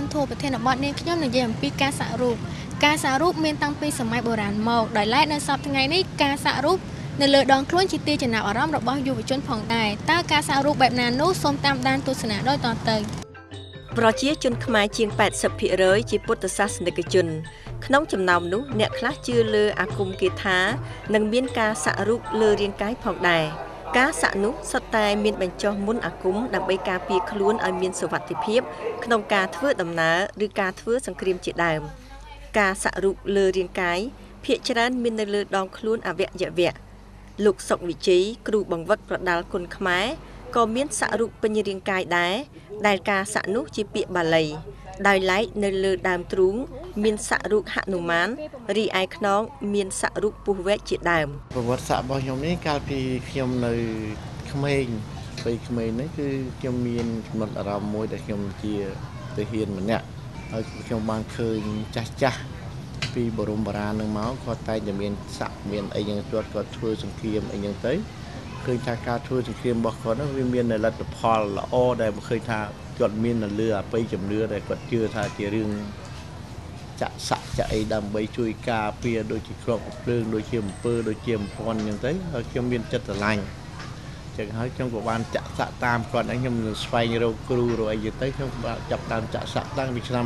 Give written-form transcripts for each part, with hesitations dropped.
ធូរប្រធានបទនាងខ្ញុំនិយាយអំពីការសាក់រូបមានតាំងពីសម័យបុរាណមកដោយឡែកនៅសពថ្ងៃនេះការសាក់រូបនៅលើដងខ្លួនជាទីចំណាប់អារម្មណ៍របស់យុវជនផងដែរតើការសាក់រូបបែបណានោះសូមតាមដានទស្សនាដោយតទៅប្រជាជនខ្មែរជាង 80% ជាពុទ្ធសាសនិកជនក្នុងចំណោមនោះអ្នកខ្លះជឿលើអាគមគាថានិងមានការសាក់រូបលើរាងកាយផងដែរការសាក់នោះសុទ្ធតែមានបញ្ចុះមុនអាគមដើម្បីការពារខ្លួនឲ្យមានសុវត្ថិភាពក្នុងការធ្វើដំណើរឬការធ្វើសង្គ្រាមជាដើមការសាក់រូបលើរាងកាយភាគច្រើនមាននៅលើដងខ្លួនអវយវៈលោកសុកវិជ័យគ្រូបង្វឹកប្រដាល់គុណខ្មែរក៏មានសាក់រូបពេញរាងកាយដែរដែលការសាក់នោះជាពាក្យបាលីដោយឡែកនៅលើដើមទ្រូងមានសាក់រូបហនុមានរីឯខ្នងមានសាក់រូបពស់វែកជាដើមប្រវត្តិសាស្ត្ររបស់ខ្ញុំនេះកាលពីខ្ញុំនៅក្មេងពេលក្មេងនេះគឺខ្ញុំមានចំនួនអារម្មណ៍មួយដែលខ្ញុំជាទាហានម្នាក់ហើយខ្ញុំបានឃើញចាស់ពីបរមបារាណនឹងមកគាត់តែងតែមានសាក់មានអីយ៉ាងគាត់ធ្វើសង្គ្រាមអីយ៉ាងទៅឃើញថាការធ្វើសង្គ្រាមរបស់គាត់នោះវាមានលទ្ធផលល្អដែលឃើញថាគាត់មាននៅលើអបិយជំនឿដែលគាត់ជឿថាជារឿងចាក់សាក់ចាក់អីដើម្បីជួយការពារដូចជាគ្រាប់ភ្លើងដូចជាអំពើដូចជាអំពន់អញ្ចឹងទៅហើយខ្ញុំមានចិត្តស្រឡាញ់ចឹងហើយខ្ញុំក៏បានចាក់សាក់តាមគាត់ហើយខ្ញុំស្វែងរកគ្រូរកអីទៅខ្ញុំចាប់តាមចាក់សាក់តាំងពីឆ្នាំ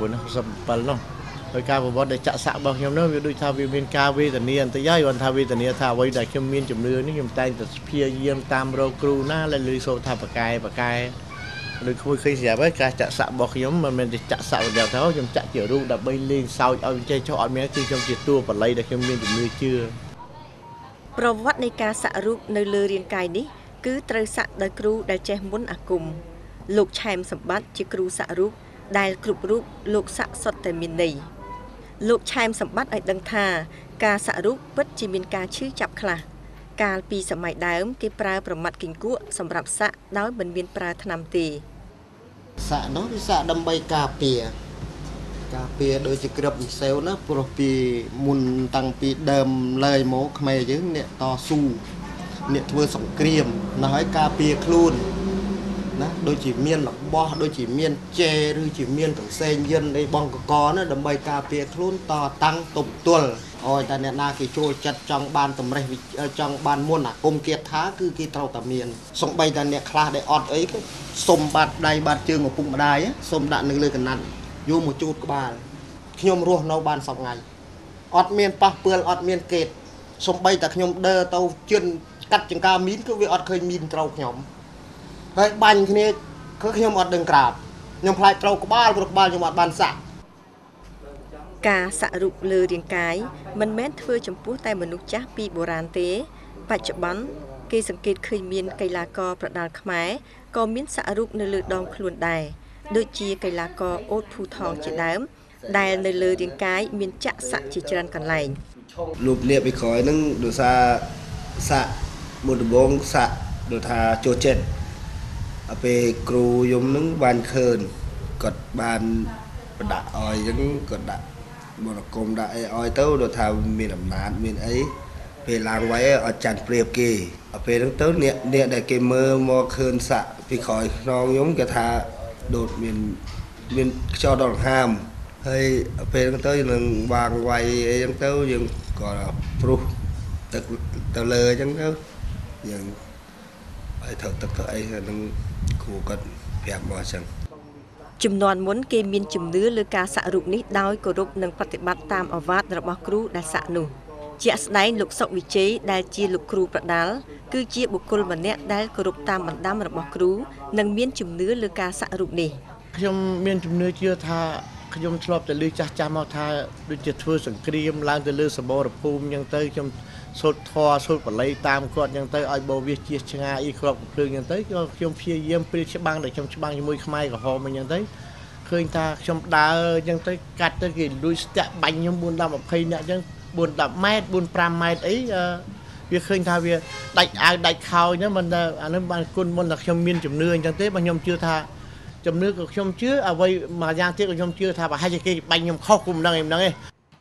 1967នោះហើយការប្រវត្តិដែលចាក់សាក់របស់ខ្ញុំនោះវាដូចថាវាមានការវេទនាបន្តិចហើយគាត់ថាវេទនាថាអ្វីដែលខ្ញុំមានជំនឿនេះខ្ញុំតែងតែព្យាយាមតាមរកគ្រូណាដែលលឺសូរថាបកែដូចឃើញស្រាប់ហើយការចាក់សាក់របស់ខ្ញុំមិនមែនតែចាក់សាក់របៀបថាខ្ញុំចាក់ជារូបដើម្បីលេងសើចឲ្យចេះចុះអត់មានគឺខ្ញុំជាតួបល័យដែលខ្ញុំមានជំនឿជឿប្រវត្តិនៃការសាក់រូបនៅលើរាងកាយនេះគឺត្រូវសាក់ដោយគ្រូដែលចេះមុនអាគមលោកឆែមសម្បត្តិជាគ្រូសាក់រូបដែលគ្រប់រូបលោកសាក់សុទ្ធតែមានន័យលោកឆែមសម្បត្តិឲ្យដឹងថាការសាក់រូបពិតជាមានការឈឺចាប់ខ្លះកាលពីសម័យដើមគេប្រើប្រមាត់គីង្គក់សម្រាប់សាក់ដោយមិនមានប្រើថ្នាំទេសាក់នោះវាសាក់ដើម្បីការពារដូចជាក្រឹបវិសេវណាព្រោះពីមុនតាំងពីដើមឡើយមកខ្មែរយើងអ្នកតស៊ូអ្នកធ្វើសង្គ្រាមណាហើយការពារខ្លួនណាដូចជាមានរបស់ដូចជាមានជេឬជាមានកន្សែងយិនអីបងកកណាដើម្បីការពារខ្លួនតតាំងទប់ទល់ឲ្យតែអ្នកណាគេចូលចិត្តចង់បានតម្រេះចង់បានមុនអាគមគាថាគឺគេត្រូវតែមានសំបីតែអ្នកខ្លះដែលអត់អីក៏សុំបាត់ដៃបាត់ជើងឪពុកម្ដាយសុំដាក់នៅលើកណាត់យកមកជូតក្បាលខ្ញុំរស់នៅបានសប្ថ្ងៃអត់មានប៉ះពើលអត់មានកេតសំបីតែខ្ញុំដើរទៅជិនកាត់ចង្ការមីនគឺវាអត់ឃើញមីនត្រូវខ្ញុំហើយបាញ់គ្នាគឺខ្ញុំអត់ដឹងក្រាបខ្ញុំខ្លាចត្រូវក្បាលព្រោះក្បាលខ្ញុំអត់បានសាក់ការសាក់រូបលើរាងកាយមិនមែនធ្វើចំពោះតែមនុស្សចាស់ពីបុរាណទេបច្ចុប្បន្នគេសង្កេតឃើញមានកីឡាករប្រដាល់ខ្មែរក៏មានសាក់រូបនៅលើដងខ្លួនដែរដូចជាកីឡាករអូតភូថងជាដើមដែលនៅលើរាងកាយមានចាក់សាក់ជាច្រើនកន្លែងរូបលាបពីក្រោយនឹងដោយសារសាក់មុនដំបូងសាក់ដូចថាចូលចិត្តឲ្យពេលគ្រូយំនឹងបានឃើញគាត់បានប្រដាក់ឲ្យអញ្ចឹងគាត់ដាក់មរកុំដាក់អីឲ្យទៅដូចថាមានអំណាចមានអីពេលឡើងវាយអត់ចាន់ព្រៀបគេដល់ពេលហ្នឹងទៅអ្នកដែលគេមើលមកឃើញសាក់ពីក្រោយខ្នងខ្ញុំគេថាដូចមានខ្យល់ដង្ហើមហើយពេលហ្នឹងទៅនឹងវាងវាយអីហ្នឹងទៅយើងក៏ព្រុសទឹកទៅលើអញ្ចឹងទៅយើងឲ្យថើទឹកទៅអីហ្នឹងគ្រូគាត់ប្រាប់មកអញ្ចឹងជំនាន់មុនគេមានជំនឿលើការសាក់រូបនេះដោយគោរពនិងប្រតិបត្តិតាមឱវាទរបស់គ្រូដែលសាក់នោះជាក់ស្ដែងលោកសុកវិជ័យដែលជាលោកគ្រូប្រដាល់គឺជាបុគ្គលម្នាក់ដែលគោរពតាមបណ្ដាំរបស់គ្រូនិងមានជំនឿលើការសាក់រូបនេះខ្ញុំមានជំនឿជឿថាខ្ញុំធ្លាប់តែលើចាស់មកថាដូចជាធ្វើសង្គ្រាមឡើងទៅលើសមរភូមិអញ្ចឹងទៅខ្ញុំសូត្រធម៌សូត្របល័យតាមគាត់អញ្ចឹងទៅឲ្យបោវាជាឆ្ងាយគ្រាប់ភ្លើងអញ្ចឹងទៅខ្ញុំព្យាយាមព្រាច្បាំងដែលខ្ញុំច្បាំងជាមួយខ្មែរក្រហមអញ្ចឹងទៅឃើញថាខ្ញុំដើរអញ្ចឹងទៅកាត់ទៅគេលួចស្ទាក់បាញ់ខ្ញុំ4 10 20នាក់អញ្ចឹង4 10 ម៉ែត្រ 4 5 ម៉ែត្រអីវាឃើញថាវាដាច់អាវដាច់ខោអញ្ចឹងមិនអានឹងបានគុណមុនតែខ្ញុំមានជំនឿអញ្ចឹងទេបើខ្ញុំជឿថាជំនឿក៏ខ្ញុំជឿអ្វីមួយយ៉ាងទៀតក៏ខ្ញុំជឿថាប្រហែលជាគេបាញ់ខ្ញុំខុសគុំដឹងឯង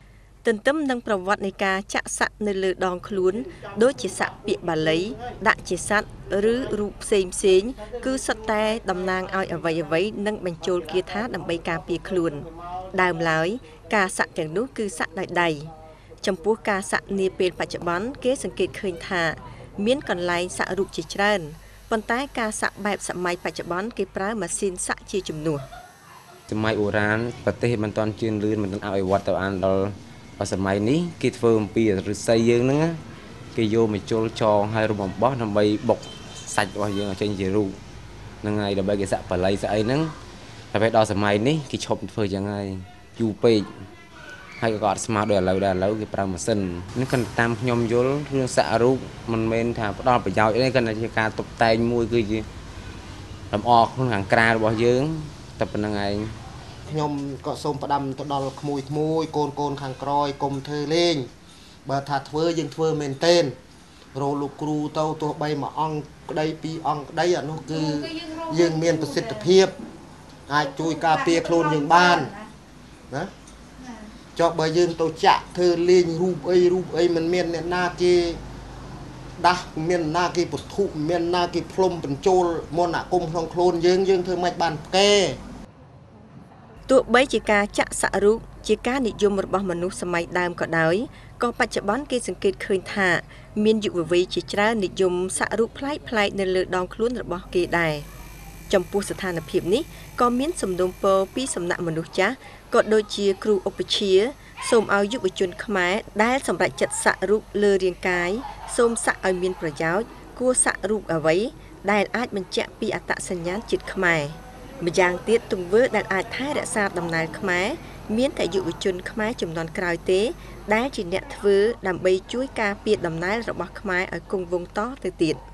ទន្ទឹមនឹងប្រវត្តិនៃការចាក់សាក់នៅលើដងខ្លួនដូចជាសាក់ពាក្យបាលីដាក់ជាសត្វឬរូបផ្សេងគឺសុទ្ធតែតំណាងឲ្យអ្វីនិងបញ្ចូលគាថាដើម្បីការពារខ្លួនដើមឡើយការសាក់ទាំងនោះគឺសាក់ដោយដៃចំពោះការសាក់នាពេលបច្ចុប្បន្នគេសង្កេតឃើញថាមានកន្លែងសាក់រូបជាច្រើនប៉ុន្តែការសាក់បែបសម័យបច្ចុប្បន្នគេប្រើម៉ាស៊ីនសាក់ជាជំនួសសម័យបុរាណប្រទេសមិនទាន់ជឿនលឿនមិនទាន់អភិវឌ្ឍទៅអានដល់សម័យនេះគេធ្វើអំពីឫស្សីយើងហ្នឹងគេយកមកជុលចងឲ្យរុំអំបោះដើម្បីបុកសាច់របស់យើងឲ្យចេញជារូបហ្នឹងហើយដើម្បីគេសាក់បាលីស្អីហ្នឹងតែពេលដល់សម័យនេះគេឈប់ធ្វើចឹងហើយយូរពេកហើយក៏អត់ស្មើដូចឥឡូវគេប្រើម៉ាស៊ីននេះគាត់តាមខ្ញុំយល់រឿងសាក់រូបមិនមែនថាផ្ដល់ប្រយោជន៍ទេគាត់តែជាការតុបតែងមួយគឺជាលម្អក្នុងខាងក្រៅរបស់យើងតែប៉ុណ្្នឹងឯងខ្ញុំក៏សូមផ្ដាំទៅដល់ក្មួយកូនខាងក្រោយកុំធ្វើលេងបើថាធ្វើយើងធ្វើមែនទែនរលោកគ្រូទៅទោះបីមួយអង្គក្តីពីរអង្គក្តីអានោះគឺយើងមានប្រសិទ្ធភាពអាចជួយការពារខ្លួនយើងបានណាចុះបើយើងទៅចាក់ធ្វើលេងរូបអីមិនមានអ្នកណាគេដាស់មានណាគេពធុមានណាគេផ្លុំបញ្ចូលមន្តអាគមក្នុងខ្លួនយើងធ្វើមិនបានផ្កែទោះបីជាការចាក់សាក់រូបជាការនិយមរបស់មនុស្សសម័យដើមក៏ដោយក៏បច្ចុប្បន្នគេសង្កេតឃើញថាមានយុវវ័យជាច្រើននិយមសាក់រូបប្លែកៗនៅលើដងខ្លួនរបស់គេដែរចំពោះស្ថានភាពនេះក៏មានសំណូមពរពីសំណាក់មនុស្សចាស់ក៏ដូចជាគ្រូឧបជាសូមឲ្យយុវជនខ្មែរដែលសម្រេចចិត្តសាក់រូបលើរាងកាយសូមសាក់ឲ្យមានប្រយោជន៍គួរសាក់រូបអ្វីដែលអាចបញ្ជាក់ពីអត្តសញ្ញាណជាតិខ្មែរម្យ៉ាងទៀតទង្វើដែលអាចថែរក្សាដំណើរខ្មែរមានតែយុវជនខ្មែរជំនាន់ក្រោយទេដែលជាអ្នកធ្វើដើម្បីជួយការពារដំណើររបស់ខ្មែរឲ្យគង់វង្សតទៅទៀត